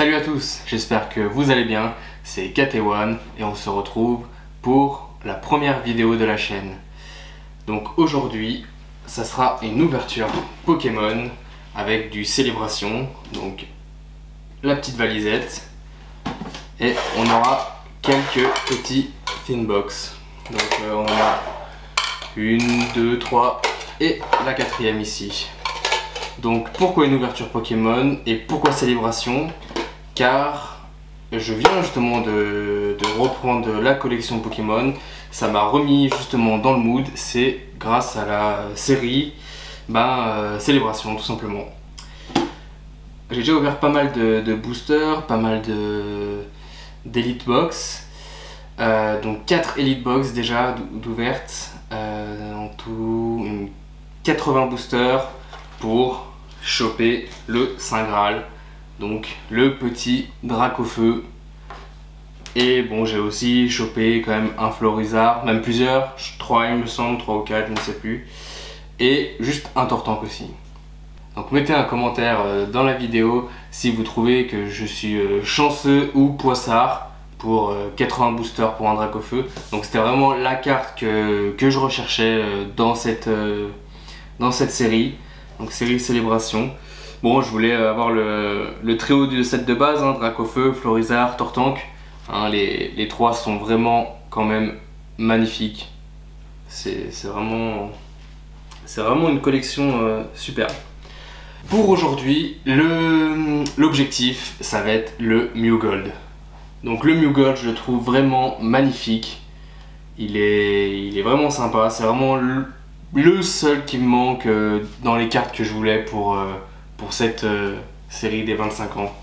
Salut à tous, j'espère que vous allez bien, c'est KT1 et on se retrouve pour la première vidéo de la chaîne. Donc aujourd'hui, ça sera une ouverture Pokémon avec du célébration, donc la petite valisette et on aura quelques petits thin box. Donc on a une, deux, trois et la quatrième ici. Donc pourquoi une ouverture Pokémon et pourquoi célébration? Car je viens justement de reprendre la collection Pokémon. Ça m'a remis justement dans le mood. C'est grâce à la série Célébration tout simplement. J'ai déjà ouvert pas mal de boosters, pas mal d'Elite Box. Donc 4 Elite Box déjà d'ouvertes. En tout 80 boosters pour choper le Saint Graal. Donc le petit Dracofeu. Et bon, j'ai aussi chopé quand même un Florizard, même plusieurs, 3 il me semble, 3 ou 4, je ne sais plus. Et juste un Tortank aussi. Donc mettez un commentaire dans la vidéo si vous trouvez que je suis chanceux ou poissard pour 80 boosters pour un Dracofeu. Donc c'était vraiment la carte que je recherchais dans cette série. Donc série Célébration. Bon, je voulais avoir le trio de set de base, Dracofeu, Florizard, Tortank. Les trois sont vraiment quand même magnifiques. C'est vraiment une collection superbe. Pour aujourd'hui, l'objectif, ça va être le Mew Gold. Donc le Mew Gold, je le trouve vraiment magnifique. Il est vraiment sympa. C'est vraiment le seul qui me manque dans les cartes que je voulais pour cette série des 25 ans.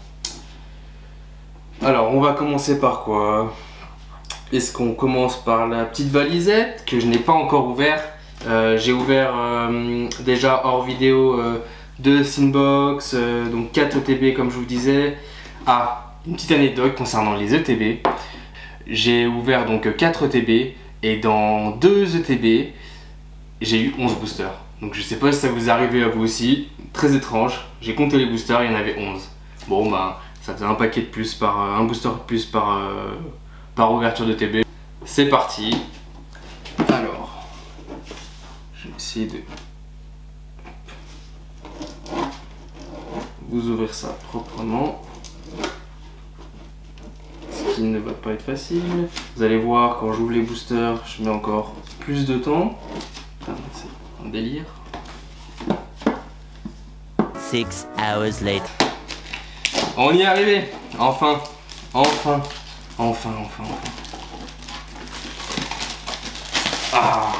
Alors on va commencer par quoi? Est-ce qu'on commence par la petite valisette que je n'ai pas encore ouvert? J'ai ouvert déjà hors vidéo 2 Thinbox, donc 4 ETB comme je vous disais. Ah, une petite anecdote concernant les ETB. J'ai ouvert donc 4 ETB et dans 2 ETB j'ai eu 11 boosters. Donc je sais pas si ça vous est arrivé à vous aussi, très étrange. J'ai compté les boosters, il y en avait 11. Bon bah ça faisait un paquet de plus un booster de plus par ouverture de TB. C'est parti. Alors, je vais essayer de vous ouvrir ça proprement. Ce qui ne va pas être facile. Vous allez voir, quand j'ouvre les boosters, je mets encore plus de temps. C'est un délire. 6 hours later. On y est arrivé. Enfin. Ah.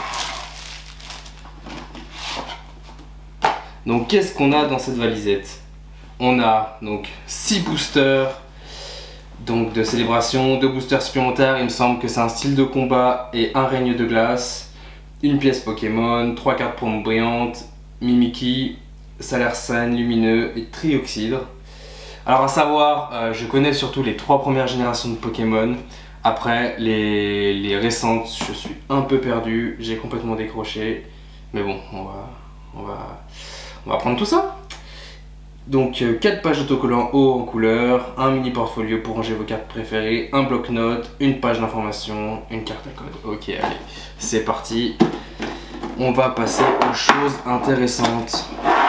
Donc qu'est-ce qu'on a dans cette valisette? On a donc 6 boosters donc de célébration, 2 boosters supplémentaires, il me semble que c'est un style de combat et un règne de glace, une pièce Pokémon, 3 cartes promo brillantes, Mimikyu, Salarsane, Lumineux et Trioxydre. Alors à savoir, je connais surtout les 3 premières générations de Pokémon. Après les récentes, je suis un peu perdu, j'ai complètement décroché. Mais bon, on va prendre tout ça. Donc 4 pages d'autocollants haut en couleur, un mini portfolio pour ranger vos cartes préférées, un bloc-notes, une page d'information, une carte à code. Ok, allez, c'est parti. On va passer aux choses intéressantes.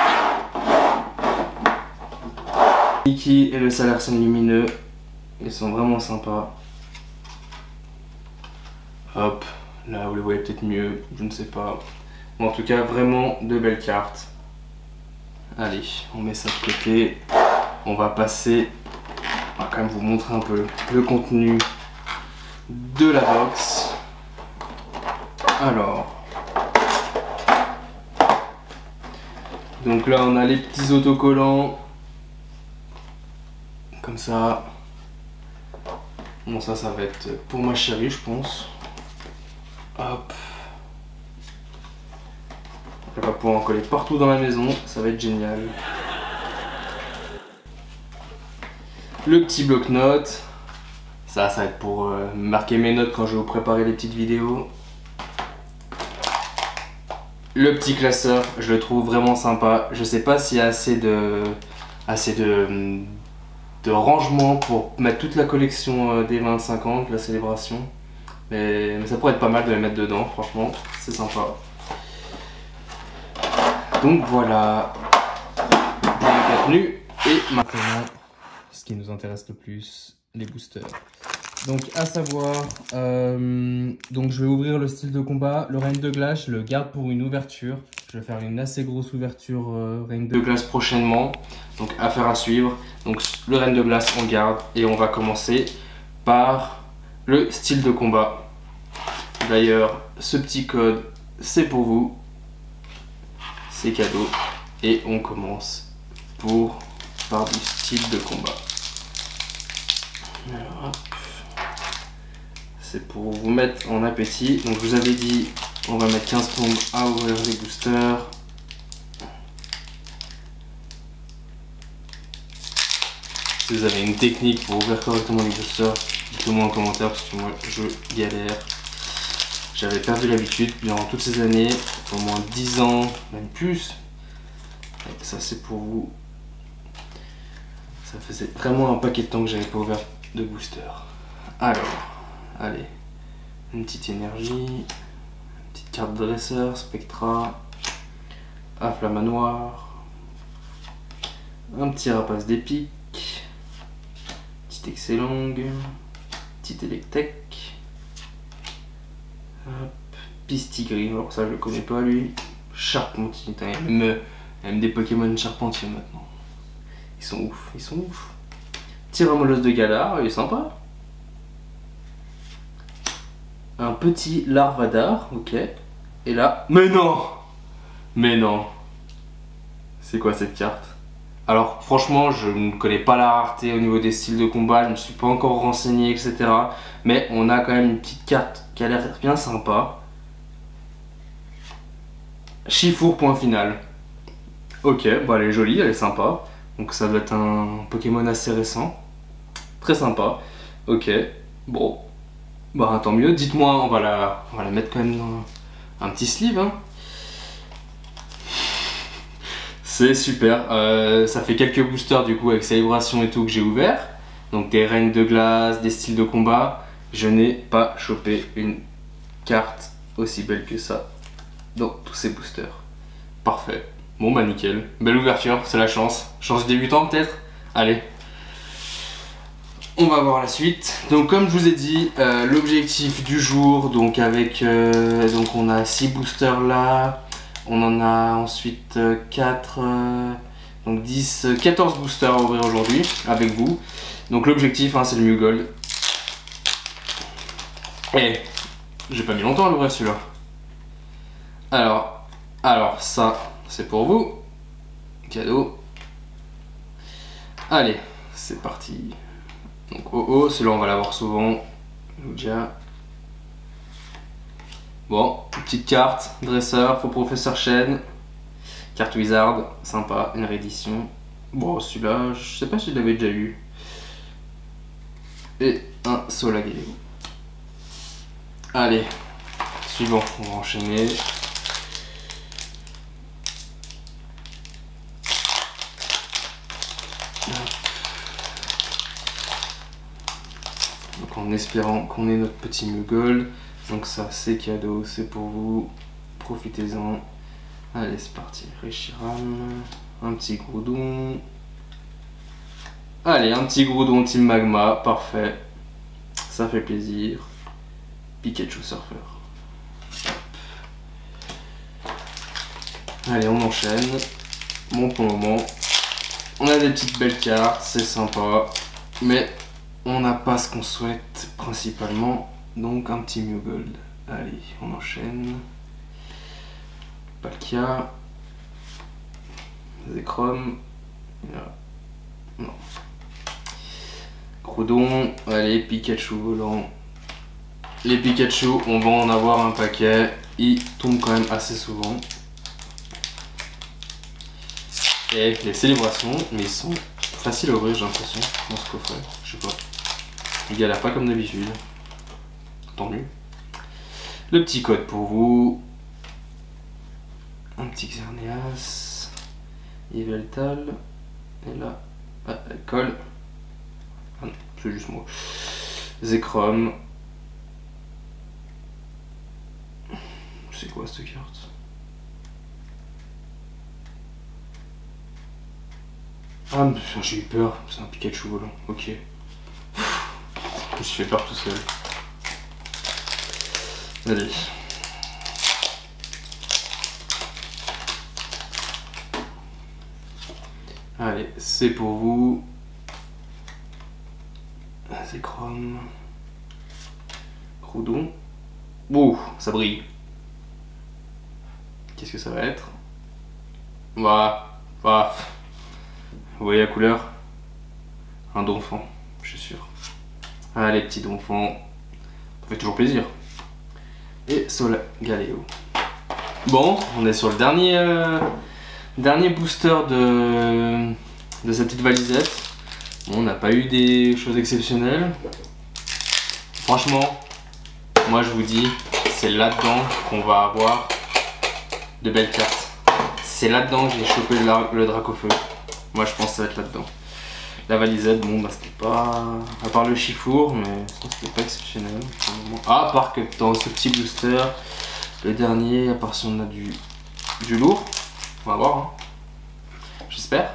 Mimikyu et le Salarsane lumineux, ils sont vraiment sympas. Hop, là vous les voyez peut-être mieux, je ne sais pas. Bon, en tout cas, vraiment de belles cartes. Allez, on met ça de côté. On va passer, on va quand même vous montrer un peu le contenu de la box. Alors, donc là on a les petits autocollants. Comme ça. Bon, ça va être pour ma chérie, je pense. Hop. Elle va pouvoir en coller partout dans la maison, ça va être génial. Le petit bloc-notes. Ça va être pour marquer mes notes quand je vais vous préparer les petites vidéos. Le petit classeur, je le trouve vraiment sympa. Je sais pas s'il y a assez de de rangement pour mettre toute la collection des 20-50, la célébration. Mais ça pourrait être pas mal de les mettre dedans, franchement, c'est sympa. Donc voilà, le contenu. Et maintenant, ce qui nous intéresse le plus, les boosters. Donc à savoir, donc je vais ouvrir le style de combat. Le Reine de Glace, je le garde pour une ouverture. Je vais faire une assez grosse ouverture Reine de Glace prochainement. Donc affaire à suivre. Donc le Reine de Glace on garde et on va commencer par le style de combat. D'ailleurs ce petit code c'est pour vous. C'est cadeau. Et on commence par du style de combat. Alors, hop. C'est pour vous mettre en appétit. Donc je vous avais dit, on va mettre 15 secondes à ouvrir les boosters. Si vous avez une technique pour ouvrir correctement les boosters, dites-le moi en commentaire parce que moi je galère. J'avais perdu l'habitude durant toutes ces années, au moins 10 ans, même plus. Et ça c'est pour vous. Ça faisait vraiment un paquet de temps que j'avais pas ouvert de booster. Alors, allez, une petite énergie, une petite carte de dresseur, Spectra, un flamanoir, un petit rapace d'épique, petite excellente, petite Electek, Pistigris, alors ça je le connais pas lui, Charpentier, il y a même des Pokémon Charpentier maintenant. Ils sont ouf, ils sont ouf. Petit Ramolos de Galar, il est sympa. Un petit Larvadar, ok. Et là, mais non! Mais non! C'est quoi cette carte? Alors franchement, je ne connais pas la rareté au niveau des styles de combat, je ne me suis pas encore renseigné, etc. Mais on a quand même une petite carte qui a l'air bien sympa. Chifour, point final. Ok, bah elle est jolie, elle est sympa. Donc ça doit être un Pokémon assez récent. Très sympa. Ok, bon. Bah tant mieux. Dites-moi, on va la mettre quand même dans un petit sleeve. Hein. C'est super. Ça fait quelques boosters du coup avec Célébration et tout que j'ai ouvert. Donc des Reines de Glace, des styles de combat. Je n'ai pas chopé une carte aussi belle que ça dans tous ces boosters. Parfait. Bon bah nickel. Belle ouverture, c'est la chance. Chance débutant peut-être. Allez. On va voir la suite. Donc comme je vous ai dit, l'objectif du jour, donc avec donc on a 6 boosters là, on en a ensuite 4, donc 10, 14 boosters à ouvrir aujourd'hui avec vous. Donc l'objectif hein, c'est le Mew Gold. Et j'ai pas mis longtemps à l'ouvrir celui-là. Alors ça c'est pour vous. Cadeau. Allez, c'est parti. Donc oh, celui-là on va l'avoir souvent. Lugia. Bon, petite carte, dresseur, faux professeur Chen. Carte Wizard, sympa, une réédition. Bon, celui-là, je sais pas si je l'avais déjà eu. Et un Solgaleo. Allez, suivant, on va enchaîner. Donc en espérant qu'on ait notre petit Mew Gold. Donc ça c'est cadeau, c'est pour vous. Profitez-en. Allez c'est parti. Reshiram. Un petit Groudon. Allez un petit Groudon Team Magma. Parfait. Ça fait plaisir. Pikachu Surfer. Allez on enchaîne. Bon pour le moment. On a des petites belles cartes, c'est sympa. Mais on n'a pas ce qu'on souhaite principalement, donc un petit Mew Gold. Allez, on enchaîne. Palkia. Zekrom. Non. Groudon. Allez, Pikachu volant. Les Pikachu, on va en avoir un paquet. Ils tombent quand même assez souvent. Et les célébrations, mais ils sont faciles à ouvrir, j'ai l'impression, dans ce coffret. Je sais pas. Il galère pas comme d'habitude. Tant mieux. Le petit code pour vous. Un petit Xerneas. Yveltal. Et là, elle colle. c'est juste moi. Zekrom. C'est quoi cette carte? Ah, j'ai eu peur, c'est un Pikachu volant, ok. Je me suis fait peur tout seul. Allez. Allez, c'est pour vous. Zekrom. Groudon. Ouh, ça brille. Qu'est-ce que ça va être? Voilà. Voilà. Vous voyez la couleur? Un donphan, je suis sûr. Allez, petit donphan. Ça fait toujours plaisir. Et Solgaleo. Bon, on est sur le dernier booster de cette petite valisette. Bon, on n'a pas eu des choses exceptionnelles. Franchement, moi je vous dis, c'est là-dedans qu'on va avoir de belles cartes. C'est là-dedans que j'ai chopé le Dracofeu. Moi je pense que ça va être là-dedans. La valisette, bon bah c'était pas... À part le chifour, mais c'était pas exceptionnel. Ah, à part que dans ce petit booster, le dernier, à part si on a du lourd, on va voir, hein. J'espère.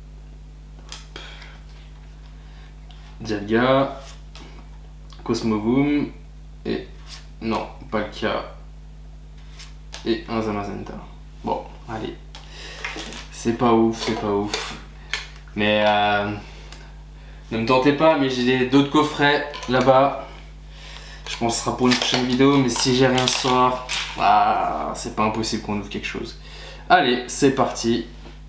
Dialga, Cosmoboom, et non, pas le cas, et un Zamazenta. Bon, allez. C'est pas ouf, c'est pas ouf. Mais ne me tentez pas, mais j'ai d'autres coffrets là-bas. Je pense que ce sera pour une prochaine vidéo, mais si j'ai rien ce soir, c'est pas impossible qu'on ouvre quelque chose. Allez, c'est parti.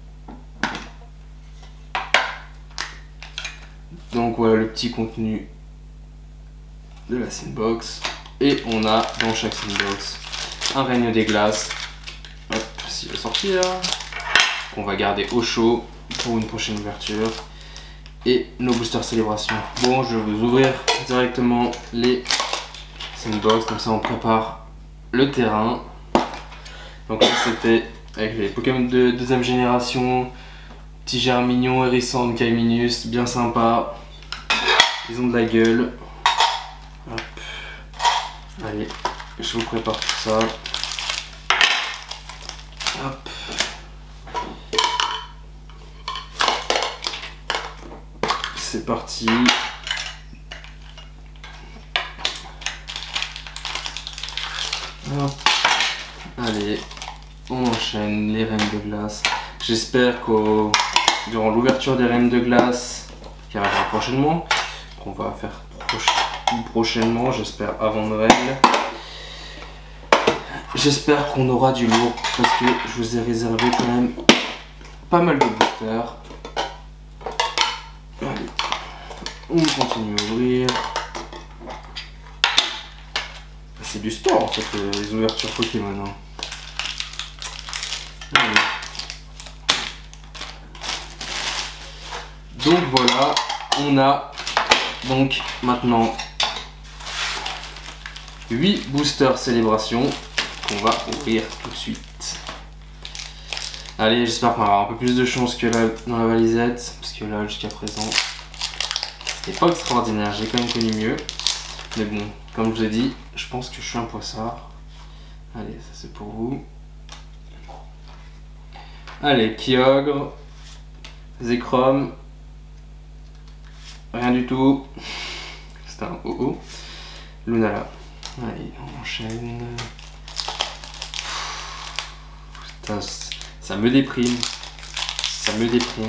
Donc voilà le petit contenu de la Sandbox. Et on a dans chaque Sandbox un règne des glaces. Hop, s'il va sortir. Qu'on va garder au chaud pour une prochaine ouverture. Et nos boosters célébration. Bon, je vais vous ouvrir directement les Sandbox, comme ça on prépare le terrain. Donc là c'était avec les Pokémon de deuxième génération. Petit Germignon, Hérissante, Kaiminus, bien sympa. Ils ont de la gueule. Hop. Allez, je vous prépare tout ça. Hop. C'est parti. Hop. Allez, on enchaîne les reines de glace. J'espère que durant l'ouverture des reines de glace, qui arrivera prochainement, qu'on va faire prochainement, j'espère avant Noël, j'espère qu'on aura du lourd, parce que je vous ai réservé quand même pas mal de boosters. Allez, on continue à ouvrir. C'est du sport en fait, les ouvertures Pokémon. Hein. Allez. Donc voilà, on a donc maintenant 8 boosters célébration qu'on va ouvrir tout de suite. Allez, j'espère qu'on va avoir un peu plus de chance que là dans la valisette, parce que là jusqu'à présent c'était pas extraordinaire, j'ai quand même connu mieux. Mais bon, comme je vous ai dit, je pense que je suis un poissard. Allez, ça c'est pour vous. Allez, Kyogre, Zekrom. Rien du tout. C'est un OO. Lunala. Allez, on enchaîne. Putain, ça me déprime. Ça me déprime.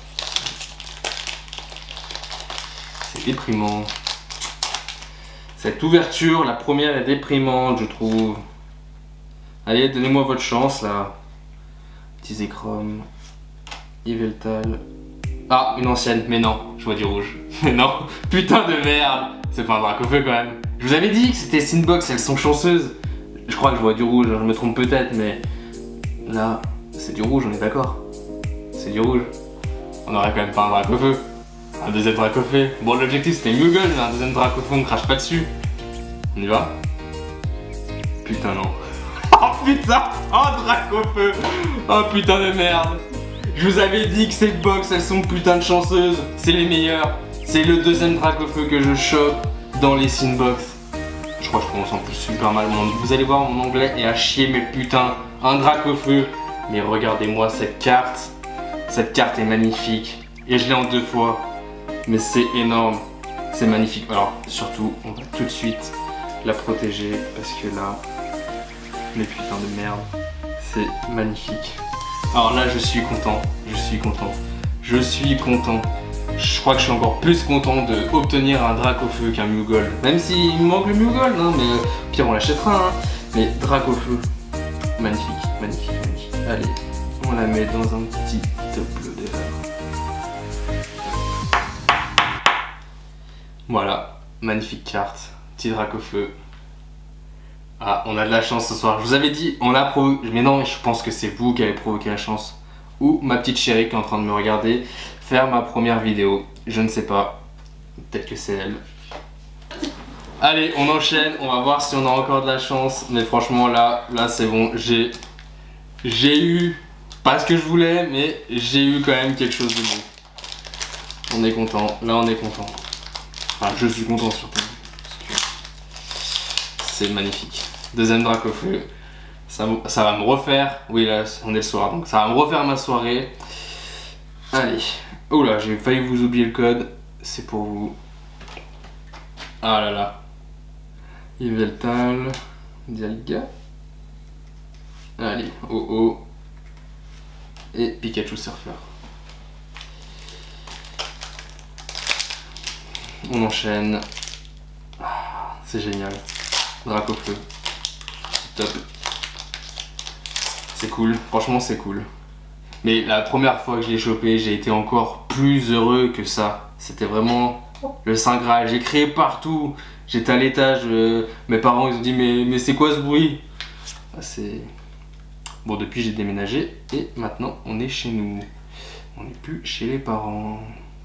C'est déprimant. Cette ouverture, la première est déprimante, je trouve. Allez, donnez-moi votre chance là. Petit Zekrom. Yveltal. Ah, une ancienne, mais non, je vois du rouge. Mais non, putain de merde. C'est pas un Dracofeu quand même. Je vous avais dit que c'était Sandbox, elles sont chanceuses. Je crois que je vois du rouge, je me trompe peut-être, mais là, c'est du rouge, on est d'accord. C'est du rouge. On aurait quand même pas un Dracofeu. Un deuxième Dracofeu. Bon, l'objectif c'était Moogle, mais un deuxième Dracofeu, on crache pas dessus. On y va? Putain, non. Oh putain! Oh, Dracofeu! Oh putain de merde! Je vous avais dit que ces box, elles sont putain de chanceuses. C'est les meilleures. C'est le deuxième drac au feu que je chope dans les Sinbox. Je crois que je prononce en plus super mal mon nom. Vous allez voir, mon anglais est à chier, mais putain, un drac au feu. Mais regardez-moi cette carte. Cette carte est magnifique. Et je l'ai en 2 fois. Mais c'est énorme. C'est magnifique. Alors, surtout, on va tout de suite la protéger. Parce que là, mais putain de merde, c'est magnifique. Alors là, je suis content. Je suis content. Je suis content. Je crois que je suis encore plus content d'obtenir un drac au feu qu'un Moogle. Même s'il me manque le Moogle, hein, mais pire on l'achètera. Hein. Mais drac au feu, magnifique, magnifique, magnifique. Allez, on la met dans un petit uploader. Voilà, magnifique carte, petit drac au feu. Ah, on a de la chance ce soir. Je vous avais dit, on a provoqué. Mais non, je pense que c'est vous qui avez provoqué la chance. Ou ma petite chérie qui est en train de me regarder faire ma première vidéo. Je ne sais pas. Peut-être que c'est elle. Allez, on enchaîne. On va voir si on a encore de la chance. Mais franchement, là c'est bon. J'ai eu, pas ce que je voulais, mais j'ai eu quand même quelque chose de bon. On est content. Là, on est content. Enfin, je suis content surtout. C'est magnifique. Deuxième drac au feu. Ça va me refaire. Oui, là, on est le soir. Donc, ça va me refaire ma soirée. Allez. Oh là, j'ai failli vous oublier le code. C'est pour vous. Ah là là. Yveltal. Dialga. Allez. Oh oh. Et Pikachu Surfer. On enchaîne. Ah, c'est génial. Drac au feu. Top. C'est cool. Franchement, c'est cool. Mais la première fois que je l'ai chopé, j'ai été encore plus heureux que ça. C'était vraiment le Saint Graal. J'ai crié partout. J'étais à l'étage. Mes parents ils ont dit mais c'est quoi ce bruit? C'est... Bon, depuis j'ai déménagé et maintenant on est chez nous. On n'est plus chez les parents.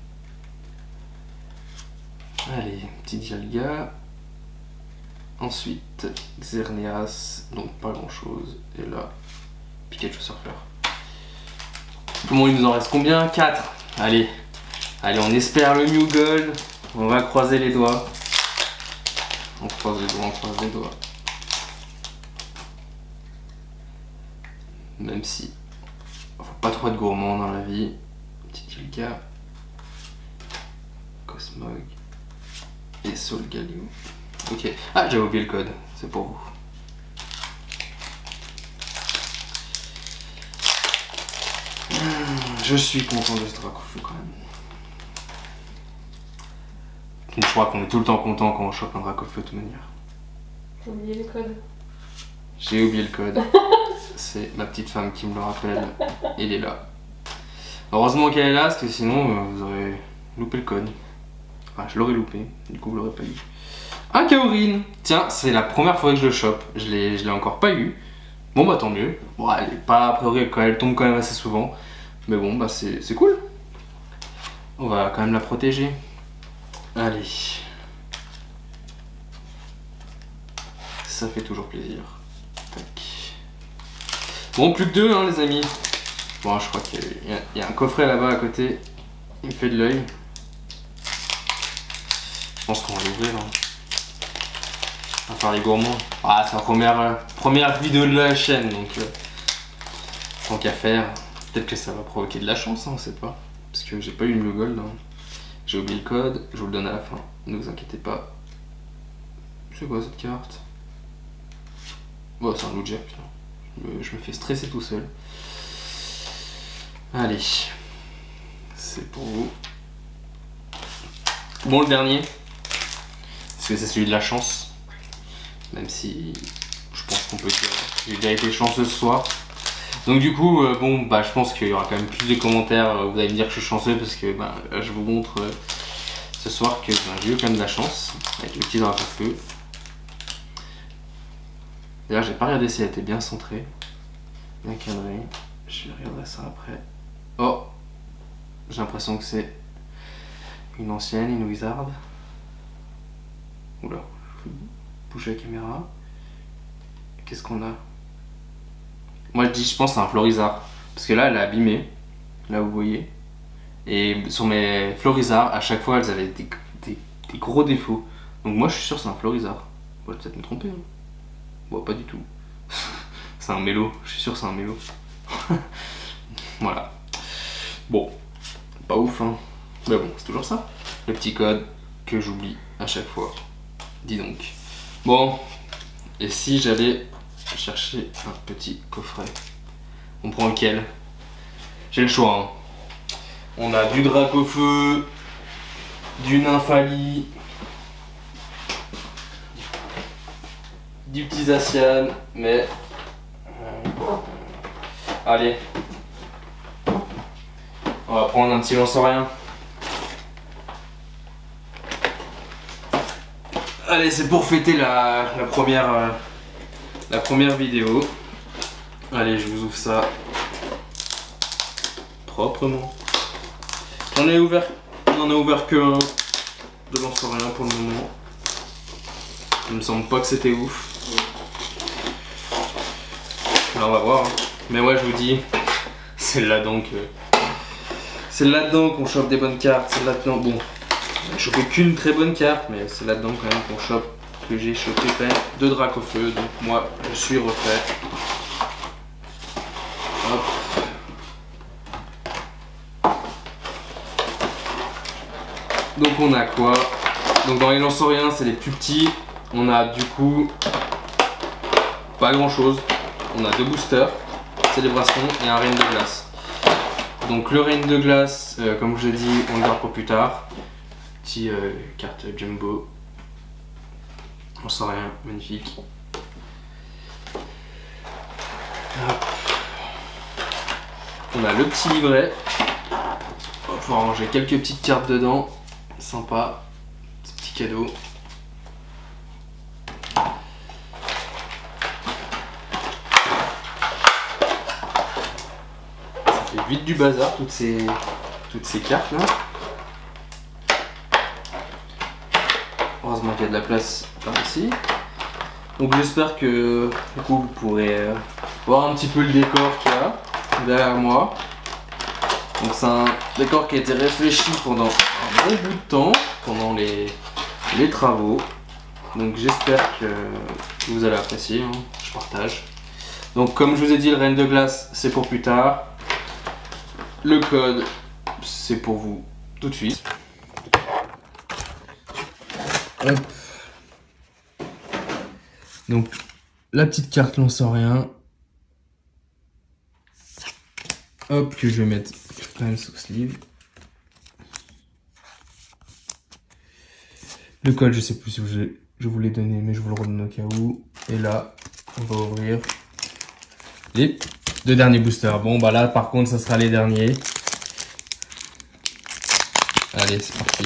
Allez, petit Dialga. Ensuite, Xerneas. Donc pas grand chose. Et là, Pikachu Surfer. Comment il nous en reste combien? 4. Allez. Allez, on espère le Moogle. On va croiser les doigts. On croise les doigts, on croise les doigts. Même si faut pas trop être gourmand dans la vie. Petit Dialga. Cosmog. Et Solgaleo. Ok. Ah, j'avais oublié le code. C'est pour vous. Je suis content de ce drac au feu quand même. Je crois qu'on est tout le temps content quand on chope un drac au feu de toute manière. J'ai oublié le code. J'ai oublié le code. C'est ma petite femme qui me le rappelle. Il est là. Heureusement qu'elle est là, parce que sinon vous aurez loupé le code. Enfin, je l'aurais loupé, du coup vous l'aurez pas eu. Un Kaorin. Tiens, c'est la première fois que je le chope. Je l'ai encore pas eu. Bon bah tant mieux. Bon, elle est pas, a priori, elle tombe quand même assez souvent. Mais bon, bah c'est cool. On va quand même la protéger. Allez. Ça fait toujours plaisir. Tac. Bon, plus que 2, hein, les amis. Bon, je crois qu'il y a un coffret là-bas à côté. Il me fait de l'œil. Je pense qu'on va l'ouvrir. Hein. On va faire les gourmands. Ah, c'est la première vidéo de la chaîne, donc tant qu'à faire. Peut-être que ça va provoquer de la chance, hein, on sait pas. Parce que j'ai pas eu le Moogle. Hein. J'ai oublié le code, je vous le donne à la fin. Ne vous inquiétez pas. C'est quoi cette carte? Bon, c'est un Lugia, putain. Je me fais stresser tout seul. Allez. C'est pour vous. Bon, le dernier. Parce que c'est celui de la chance. Même si je pense qu'on peut dire que j'ai déjà été chanceux ce soir. Donc du coup, bon, bah je pense qu'il y aura quand même plus de commentaires. Vous allez me dire que je suis chanceux parce que bah, je vous montre ce soir que bah, j'ai eu quand même de la chance avec le petit drac au feu. D'ailleurs, j'ai pas regardé si elle était bien centrée, bien cadrée. Je regarderai ça après. Oh, j'ai l'impression que c'est une ancienne, une wizard. Oula, je vais bouger la caméra. Qu'est-ce qu'on a? Moi je pense que c'est un Florizard. Parce que là elle est abîmée. Là vous voyez. Et sur mes Florizards, à chaque fois, elles avaient des gros défauts. Donc moi, je suis sûr que c'est un Florizard. Bon, je vais peut-être me tromper. Hein. Bon, pas du tout. C'est un mélo. Je suis sûr que c'est un mélo. Voilà. Bon, pas ouf, hein. Mais bon, c'est toujours ça. Le petit code que j'oublie à chaque fois. Dis donc. Bon, et si j'allais chercher un petit coffret, on prend lequel? J'ai le choix, hein. On a du Dracofeu, du Nymphali, du petit Zacian, mais... Allez. On va prendre un petit Lanceurien. Allez, c'est pour fêter la première vidéo. Allez, je vous ouvre ça proprement. On n'en a ouvert que un de Lanceurien pour le moment. Il me semble pas que c'était ouf. Là, on va voir. Hein. Mais ouais, je vous dis, c'est là-dedans qu'on chope des bonnes cartes. C'est là-dedans. Bon, j'ai chopé qu'une très bonne carte, mais c'est là-dedans quand même qu'on chope. Que j'ai chopé quand même 2 Dracofeu. Donc moi, je suis refait. Hop. Donc on a quoi? Donc dans les Lanceuriens, c'est les plus petits. On a du coup pas grand chose. On a 2 boosters, Célébration et un Reine de Glace. Donc le Reine de Glace, comme je vous ai dit, on le garde pour plus tard. Petit carte jumbo. Lanceur-rien, magnifique. Hop. On a le petit livret. On va pouvoir ranger quelques petites cartes dedans. Sympa. Petit cadeau. Vite du bazar toutes ces cartes là. Heureusement qu'il y a de la place par ici. Donc j'espère que du coup vous pourrez voir un petit peu le décor qu'il y a derrière moi. Donc c'est un décor qui a été réfléchi pendant un bon bout de temps, pendant les travaux. Donc j'espère que vous allez apprécier, hein. Je partage. Donc comme je vous ai dit, le Reine de Glace c'est pour plus tard. Le code, c'est pour vous tout de suite. Hop. Donc, la petite carte Lanceurien. Hop, que je vais mettre quand même sous sleeve. Le code, je sais plus si je vous l'ai donné, mais je vous le redonne au cas où. Et là, on va ouvrir les 2 derniers boosters. Bon, bah là, par contre, ça sera les derniers. Allez, c'est parti.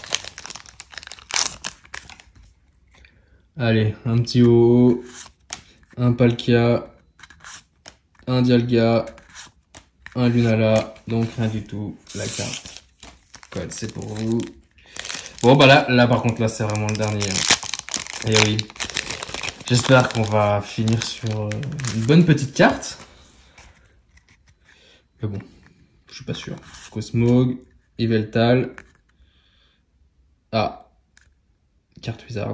Allez, un petit Ho-Oh, un Palkia, un Dialga, un Lunala, donc rien du tout. La carte code, c'est pour vous. Bon, bah là par contre, là, c'est vraiment le dernier. Hein. Et oui. J'espère qu'on va finir sur une bonne petite carte. Mais bon, je suis pas sûr. Cosmog, Yveltal. Ah, carte Wizard.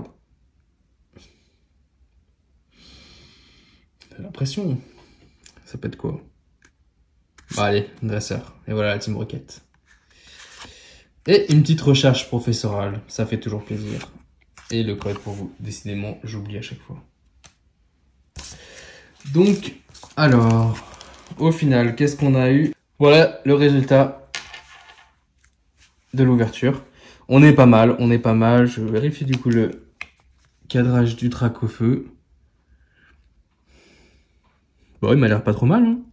L'impression. Ça peut être quoi? Bon, allez, dresseur. Et voilà la Team Rocket. Et une petite recherche professorale. Ça fait toujours plaisir. Et le code pour vous. Décidément, j'oublie à chaque fois. Donc, alors, au final, qu'est-ce qu'on a eu? Voilà le résultat de l'ouverture. On est pas mal, on est pas mal. Je vérifie du coup le cadrage du Dracofeu. Bon, il m'a l'air pas trop mal. Hein.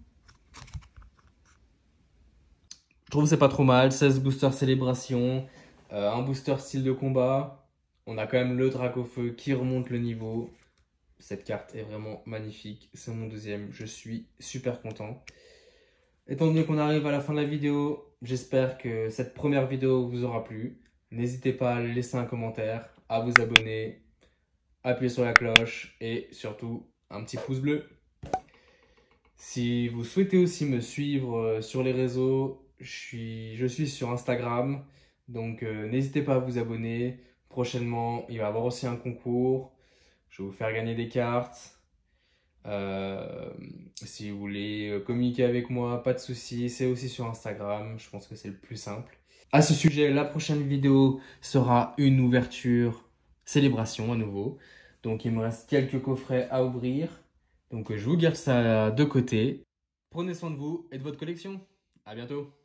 Je trouve que c'est pas trop mal. 16 boosters célébration, un booster style de combat. On a quand même le Dracofeu qui remonte le niveau. Cette carte est vraiment magnifique. C'est mon deuxième. Je suis super content. Étant donné qu'on arrive à la fin de la vidéo, j'espère que cette première vidéo vous aura plu. N'hésitez pas à laisser un commentaire, à vous abonner, appuyer sur la cloche et surtout un petit pouce bleu. Si vous souhaitez aussi me suivre sur les réseaux, je suis sur Instagram, donc n'hésitez pas à vous abonner. Prochainement, il va y avoir aussi un concours. Je vais vous faire gagner des cartes. Si vous voulez communiquer avec moi, pas de souci, c'est aussi sur Instagram. Je pense que c'est le plus simple. À ce sujet, la prochaine vidéo sera une ouverture célébration à nouveau. Donc il me reste quelques coffrets à ouvrir. Donc je vous garde ça de côté. Prenez soin de vous et de votre collection. À bientôt.